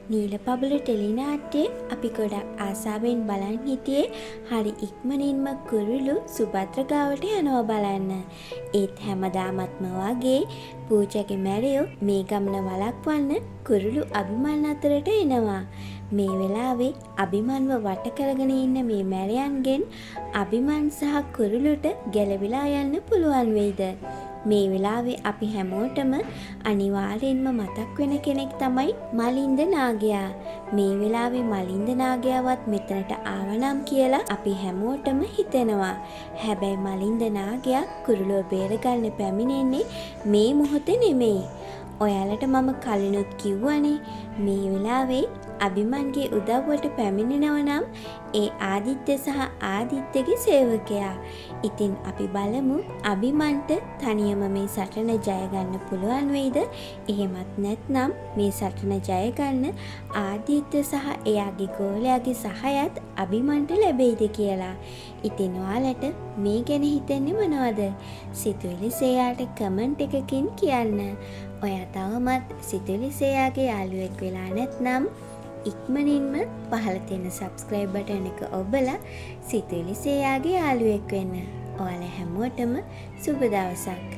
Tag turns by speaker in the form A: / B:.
A: නීලපබළු tele නාට්‍යය අපි ගොඩක් ආසාවෙන් බලන් හිටියේ හරි ඉක්මනින්ම කුරුලු සුභද්‍ර ගාවට යනවා බලන්න. ඒත් හැමදාමත්ම වගේ පූජාගේ මැරයෝ මේ ගමන වළක්වන්න කුරුලු අභිමන් අතරට එනවා. මේ වෙලාවේ අභිමන්ව වට කරගෙන ඉන්න මේ මැරයන්ගෙන් අභිමන් සහ කුරුලුට ගැලවිලා යන්න පුළුවන් වෙයිද? මේ වෙලාවේ අපි හැමෝටම අනිවාර්යෙන්ම මතක් වෙන කෙනෙක් තමයි මලින්ද නාගයා. මේ වෙලාවේ මලින්ද නාගයාවත් මෙතනට ආවනම් කියලා අපි හැමෝටම හිතෙනවා. හැබැයි මලින්ද නාගයා කුරුලෝ බේරගන්න පැමිණෙන්නේ මේ මොහොතේ නෙමෙයි. ඔයාලට මම කලිනුත් කිව්වනේ මේ වෙලාවේ අභිමන්ගේ උදව්වට පැමිණෙනව නම් ඒ ආදිත්‍ය සහ ආදිත්‍යගේ සේවකයා. ඉතින් අපි බලමු අභිමන්ට තනියම මේ සටන ජය ගන්න පුළුවන් වෙයිද? එහෙමත් නැත්නම් මේ සටන ජය ගන්න ආදිත්‍ය සහ එයාගේ ගෝලයාගේ සහයත් අභිමන්ට ලැබෙයිද කියලා. ඉතින් ඔයාලට මේ ගැන හිතන්නේ මොනවද? සිතුවිලි සේයාට කමෙන්ට් එකකින් කියන්න. ඔයා තවමත් සිතුවිලි සේයාගේ යාළුවෙක් වෙලා නැත්නම් ඉක්මනින්ම පහළ තියෙන subscribe button එක ඔබලා සිතුවිලි සේයාගේ යාළුවෙක් වෙන්න. ඔයාලා හැමෝටම සුබ දවසක්.